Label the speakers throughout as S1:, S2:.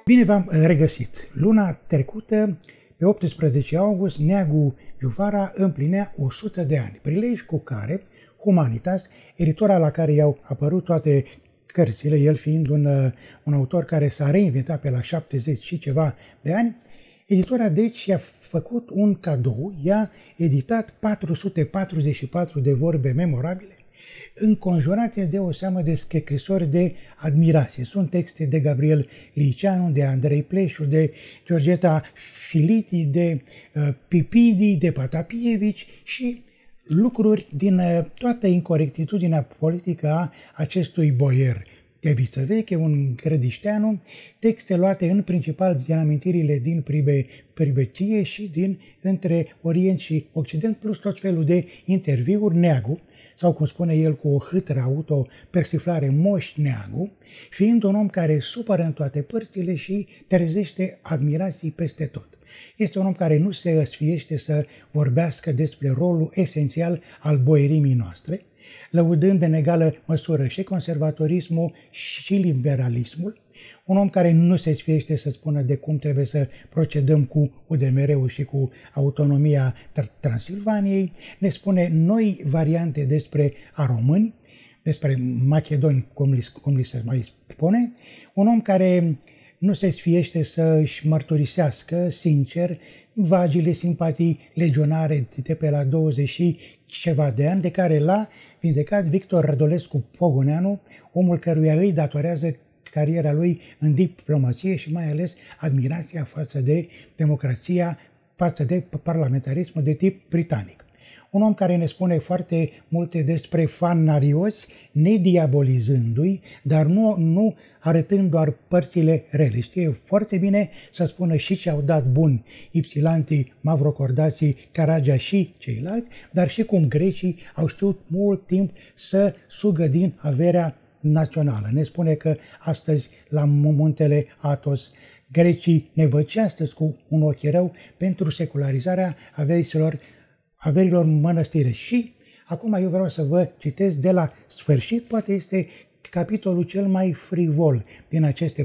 S1: Bine v-am regăsit! Luna trecută, pe 18 august, Neagu Juvara împlinea 100 de ani, prilej cu care Humanitas, editora la care i-au apărut toate cărțile, el fiind un autor care s-a reinventat pe la 70 și ceva de ani, editora deci i-a făcut un cadou, i-a editat 444 de vorbe memorabile, înconjurate de o seamă de scrisori de admirație. Sunt texte de Gabriel Liceanu, de Andrei Pleșu, de Georgeta Filiti, de Pipidi, de Patapievici și lucruri din toată incorectitudinea politică a acestui boier de viță veche, un grădișteanu, texte luate în principal din amintirile din Pribeție și din între Orient și Occident, plus tot felul de interviuri. Neagu, sau cum spune el cu o hâtră autopersiflare, Moș Neagu, fiind un om care supără în toate părțile și trezește admirații peste tot. Este un om care nu se sfiește să vorbească despre rolul esențial al boierimii noastre, lăudând în egală măsură și conservatorismul și liberalismul, un om care nu se sfiește să spună de cum trebuie să procedăm cu UDMR-ul și cu autonomia Transilvaniei, ne spune noi variante despre a români, despre macedoni, cum li se mai spune, un om care nu se sfiește să își mărturisească sincer vagile simpatii legionare de pe la 20 și ceva de ani, de care l-a vindecat Victor Rădulescu Pogoneanu, omul căruia îi datorează cariera lui în diplomație și mai ales admirația față de democrația, față de parlamentarismul de tip britanic. Un om care ne spune foarte multe despre fanarioți, nediabolizându-i, dar nu arătând doar părțile rele. Știe foarte bine să spună și ce au dat bun Ipsilantii, Mavrocordații, Caragea și ceilalți, dar și cum grecii au știut mult timp să sugă din averea națională. Ne spune că astăzi la muntele Athos grecii nevăcea astăzi cu un ochi rău pentru secularizarea averilor mănăstire. Și acum eu vreau să vă citesc de la sfârșit, poate este capitolul cel mai frivol din aceste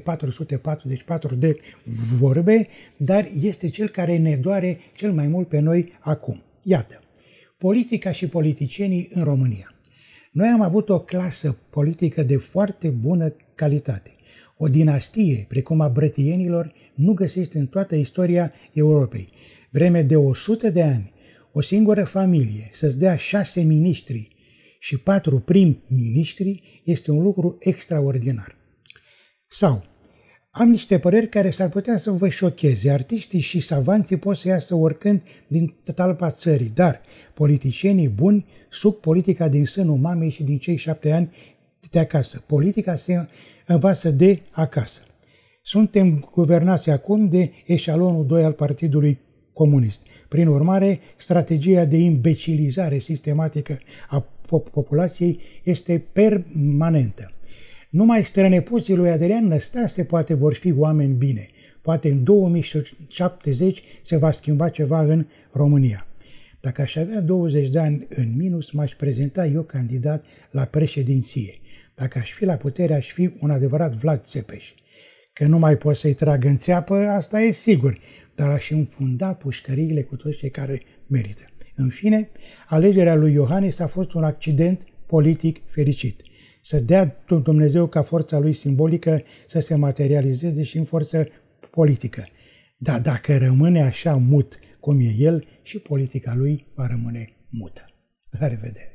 S1: 444 de vorbe, dar este cel care ne doare cel mai mult pe noi acum. Iată, politica și politicienii în România. Noi am avut o clasă politică de foarte bună calitate. O dinastie, precum a brătienilor, nu găsește în toată istoria Europei. Vreme de 100 de ani, o singură familie să-ți dea 6 miniștri și 4 prim-miniștri este un lucru extraordinar. Sau, am niște păreri care s-ar putea să vă șocheze. Artiștii și savanții pot să iasă oricând din talpa țării, dar politicienii buni suc politica din sânul mamei și din cei 7 ani de acasă. Politica se învață de acasă. Suntem guvernați acum de eșalonul 2 al Partidului Comunist. Prin urmare, strategia de imbecilizare sistematică a populației este permanentă. Numai strănepoții lui Adrian Năstase poate vor fi oameni bine. Poate în 2070 se va schimba ceva în România. Dacă aș avea 20 de ani în minus, m-aș prezenta eu candidat la președinție. Dacă aș fi la putere, aș fi un adevărat Vlad Țepeș. Că nu mai pot să-i trag în țeapă, asta e sigur, dar aș înfunda pușcăriile cu toți cei care merită. În fine, alegerea lui Iohannis a fost un accident politic fericit. Să dea Dumnezeu ca forța lui simbolică să se materializeze și în forță politică. Dar dacă rămâne așa mut cum e el, și politica lui va rămâne mută. La revedere!